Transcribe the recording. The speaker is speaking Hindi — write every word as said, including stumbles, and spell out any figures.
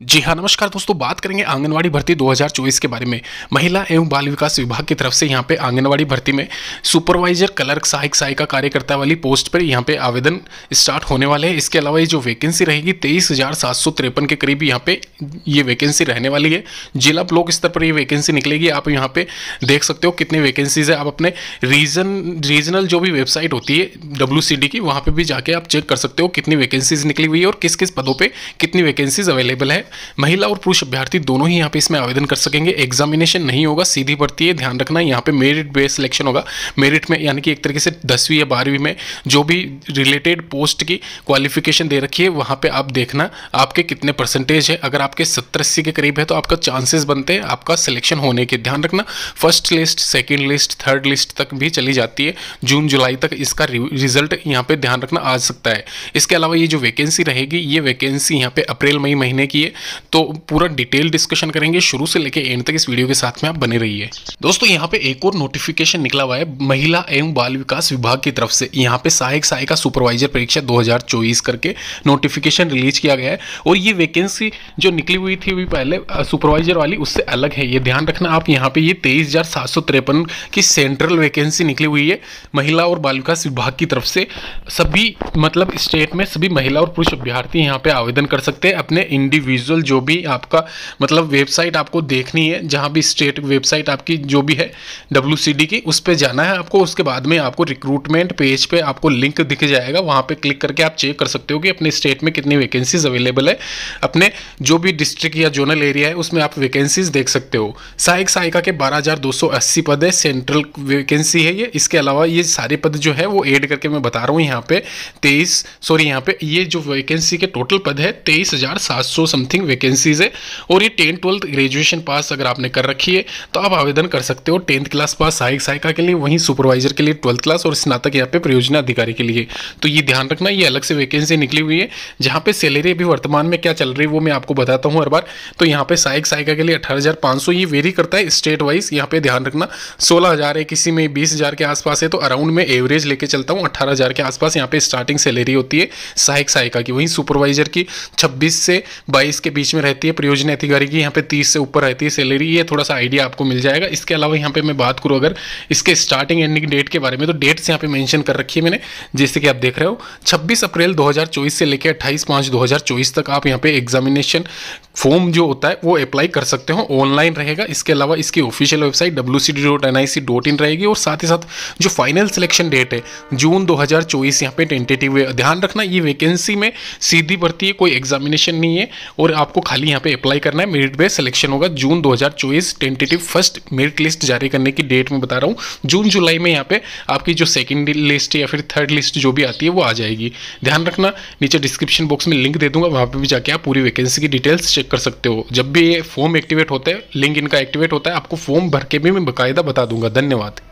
जी हाँ, नमस्कार दोस्तों। बात करेंगे आंगनवाड़ी भर्ती दो हज़ार चौबीस के बारे में। महिला एवं बाल विकास विभाग की तरफ से यहाँ पे आंगनवाड़ी भर्ती में सुपरवाइजर, क्लर्क, सहायक सहायिका कार्यकर्ता वाली पोस्ट पर यहाँ पे आवेदन स्टार्ट होने वाले हैं। इसके अलावा ये जो वैकेंसी रहेगी तेईस हज़ार सात सौ तिरपन के करीब यहाँ पे ये वैकेंसी रहने वाली है। जिला ब्लॉक स्तर पर ये वैकेंसी निकलेगी। आप यहाँ पे देख सकते हो कितनी वैकेंसीज है। आप अपने रीजन रीजनल जो भी वेबसाइट होती है डब्ल्यू सी डी की, वहाँ पर भी जाके आप चेक कर सकते हो कितनी वैकेंसीज निकली हुई है और किस किस पदों पर कितनी वैकेंसीज अवेलेबल है। महिला और पुरुष अभ्यर्थी दोनों ही यहाँ पे इसमें आवेदन कर सकेंगे। एग्जामिनेशन नहीं होगा, सीधी भर्ती है। ध्यान रखना यहाँ पे मेरिट बेस्ड सिलेक्शन होगा। मेरिट में यानी कि एक तरीके से दसवीं या बारहवीं में जो भी रिलेटेड पोस्ट की क्वालिफिकेशन दे रखी है वहाँ पे आप देखना आपके कितने परसेंटेज है। अगर आपके सत्तर अस्सी के करीब है तो आपका चांसेस बनते हैं आपका सिलेक्शन होने के। ध्यान रखना first list, second list, third list तक भी चली जाती है। जून जुलाई तक इसका रिजल्ट यहाँ पे ध्यान रखना आ सकता है। इसके अलावा ये जो वैकेंसी रहेगी ये वैकेंसी यहाँ पे अप्रैल मई महीने की है। तो पूरा डिटेल डिस्कशन करेंगे शुरू से लेके एंड तक। इस वीडियो के साथ में आप बने रहिए। दोस्तों यहाँ पे एक और नोटिफिकेशन निकला हुआ है महिला एवं बाल विकास विभाग की तरफ से। यहाँ पे सहायक सहायिका सुपरवाइजर परीक्षा दो हज़ार चौबीस करके नोटिफिकेशन रिलीज किया गया है। और ये वैकेंसी जो निकली हुई थी अभी पहले सुपरवाइजर वाली उससे अलग है। ये ध्यान रखना आप यहाँ पे ये तेईस हजार सात सौ तिरपन की सेंट्रल वैकेंसी निकली हुई है महिला और बाल विकास विभाग की तरफ से। सभी मतलब स्टेट में सभी महिला और पुरुष अभ्यर्थी यहाँ पे आवेदन कर सकते हैं। अपने इंडिविजुअल जो भी आपका मतलब वेबसाइट आपको देखनी है, जहां भी स्टेट वेबसाइट आपकी जो भी है डब्ल्यू सी डी की, उस पे जाना है आपको। उसके बाद में आपको रिक्रूटमेंट पेज पे आपको लिंक दिख जाएगा। वहां पे क्लिक करके आप चेक कर सकते हो कि अपने स्टेट में कितनी वैकेंसीज अवेलेबल है। अपने जो भी डिस्ट्रिक्ट या जोनल एरिया है उसमें आप वैकेंसीज देख सकते हो। सहायक सहायिका के बारह हजार दो सौ अस्सी पद है, सेंट्रल वैकेंसी है ये। इसके अलावा ये सारे पद जो है वो एड करके मैं बता रहा हूँ। यहाँ पे तेईस सॉरी यहाँ पे ये जो वैकेंसी के टोटल पद है तेईस हजार सात सौ समथिंग वैकेंसीज है। और ये टेंथ ट्वेल्थ ग्रेजुएशन पास अगर आपने कर रखी है तो आप आवेदन कर सकते हो। टेंथ क्लास पास सहायक सहायिका के लिए, वहीं सुपरवाइजर के लिए ट्वेल्थ क्लास और स्नातक यहाँ पे परियोजना अधिकारी के लिए। तो ये ध्यान रखना ये अलग से वैकेंसी निकली हुई है। जहाँ पे सैलरी अभी वर्तमान में क्या चल रही है वो मैं आपको बताता हूँ हर बार। तो यहाँ पे सहायक सहायिका के लिए अठारह हजार पाँच सौ, ये वेरी करता है स्टेट वाइज। यहाँ पे ध्यान रखना सोलह हजार है, किसी में बीस हजार के आसपास है। तो अराउंड में एवरेज लेके चलता हूँ अठारह हजार के आसपास यहाँ पे स्टार्टिंग सैलरी होती है सहायक सहायिका की। वहीं सुपरवाइजर की छब्बीस से बाईस के बीच में रहती है। परियोजना अधिकारी की यहाँ पे तीस से ऊपर रहती है सैलरी। ये थोड़ा सा आइडिया आपको मिल जाएगा। इसके अलावा यहाँ पे मैं बात करूँ अगर इसके स्टार्टिंग एंडिंग डेट के बारे में, तो डेट्स यहाँ पे मेंशन कर रखी है मैंने, जैसे कि आप देख रहे हो छब्बीस अप्रैल दो हज़ार चौबीस से लेकर अट्ठाईस पाँच दो हज़ार चौबीस तक आप यहाँ पे एग्जामिनेशन फॉर्म जो होता है वो अप्लाई कर सकते हो। ऑनलाइन रहेगा। इसके अलावा इसकी official website W C D dot N I C dot in रहेगी। और साथ ही साथ जो फाइनल सिलेक्शन डेट है जून दो हज़ार चौबीस यहाँ पे टेंटेटिव है। ध्यान रखना ये वैकेंसी में सीधी भर्ती है, कोई एग्जामिनेशन नहीं है और आपको खाली यहाँ पे अप्लाई करना है। मेरिट बेस्ड सिलेक्शन होगा। जून दो हज़ार चौबीस टेंटेटिव फर्स्ट मेरिट लिस्ट जारी करने की डेट में बता रहा हूँ। जून जुलाई में यहाँ पे आपकी जो सेकंड लिस्ट या फिर थर्ड लिस्ट जो भी आती है वो आ जाएगी। ध्यान रखना नीचे डिस्क्रिप्शन बॉक्स में लिंक दे दूंगा, वहाँ पे भी जाके आप पूरी वैकेंसी की डिटेल्स चेक कर सकते हो। जब भी ये फॉर्म एक्टिवेट होता है, लिंक इनका एक्टिवेट होता है, आपको फॉर्म भर के भी मैं बाकायदा बता दूंगा। धन्यवाद।